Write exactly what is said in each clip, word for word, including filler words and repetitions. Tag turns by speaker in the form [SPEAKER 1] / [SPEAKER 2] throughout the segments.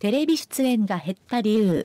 [SPEAKER 1] テレビ出演が減った理由。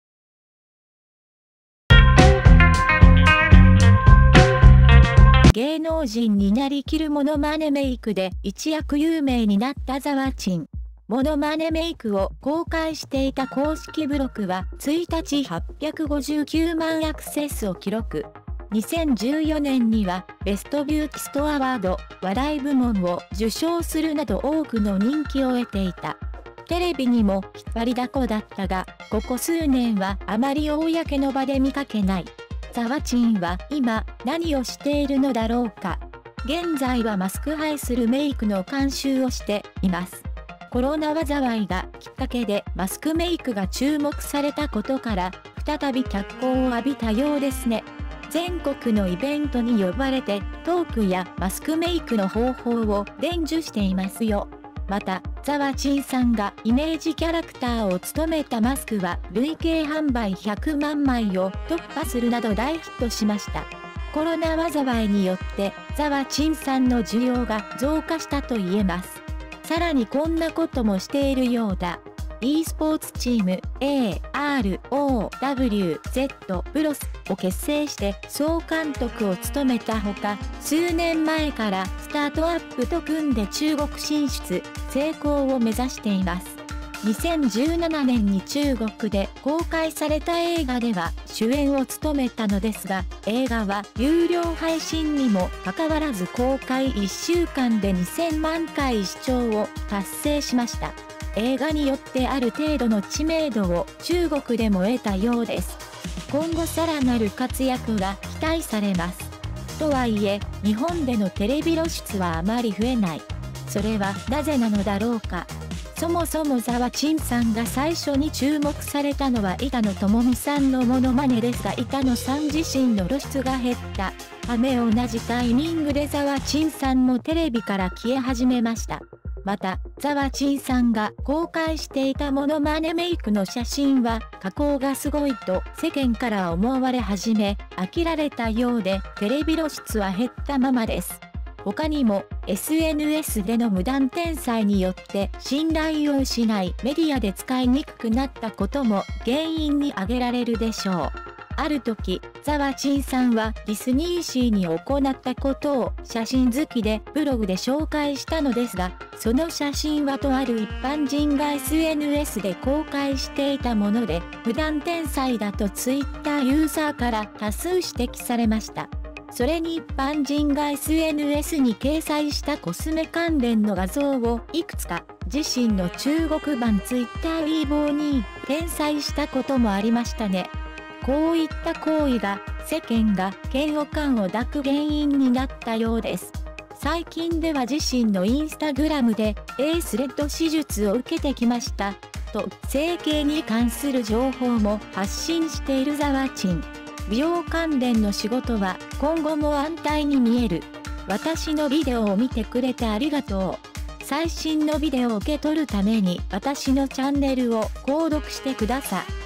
[SPEAKER 1] 芸能人になりきるモノマネメイクで一躍有名になったザワチン。モノマネメイクを公開していた公式ブログはついたちはっぴゃくごじゅうきゅうまんアクセスを記録。にせんじゅうよねんにはベストビューティストアワード笑い部門を受賞するなど多くの人気を得ていた。テレビにも引っ張りだこだったが、ここ数年はあまり公の場で見かけない。ザワチンは今何をしているのだろうか。現在はマスク映えするメイクの監修をしています。コロナ災いがきっかけでマスクメイクが注目されたことから再び脚光を浴びたようですね。全国のイベントに呼ばれてトークやマスクメイクの方法を伝授していますよ。また、ザワチンさんがイメージキャラクターを務めたマスクは累計販売ひゃくまんまいを突破するなど大ヒットしました。コロナ災いによってザワチンさんの需要が増加したと言えます。さらにこんなこともしているようだ。e スポーツチーム エーアールオーダブリューゼット ブロスを結成して総監督を務めたほか、数年前からスタートアップと組んで中国進出、成功を目指しています。にせんじゅうななねんに中国で公開された映画では主演を務めたのですが、映画は有料配信にもかかわらず公開いっしゅうかんでにせんまんかい視聴を達成しました。映画によってある程度の知名度を中国でも得たようです。今後さらなる活躍が期待されます。とはいえ、日本でのテレビ露出はあまり増えない。それはなぜなのだろうか。そもそもザワチンさんが最初に注目されたのは板野友美さんのモノマネですが、板野さん自身の露出が減ったため同じタイミングでザワチンさんもテレビから消え始めました。また、ザワチンさんが公開していたモノマネメイクの写真は加工がすごいと世間から思われ始め、飽きられたようでテレビ露出は減ったままです。他にも エスエヌエス での無断転載によって信頼を失いメディアで使いにくくなったことも原因に挙げられるでしょう。ある時、ザワチンさんはディスニーシーに行ったことを写真好きでブログで紹介したのですが、その写真はとある一般人が エスエヌエス で公開していたもので、無断転載だとツイッターユーザーから多数指摘されました。それに一般人が エスエヌエス に掲載したコスメ関連の画像をいくつか自身の中国版ツイッターウィーボーに転載したこともありましたね。こういった行為が世間が嫌悪感を抱く原因になったようです。最近では自身のインスタグラムで A スレッド手術を受けてきましたと整形に関する情報も発信しているザワチン。美容関連の仕事は今後も安泰に見える。私のビデオを見てくれてありがとう。最新のビデオを受け取るために私のチャンネルを購読してください。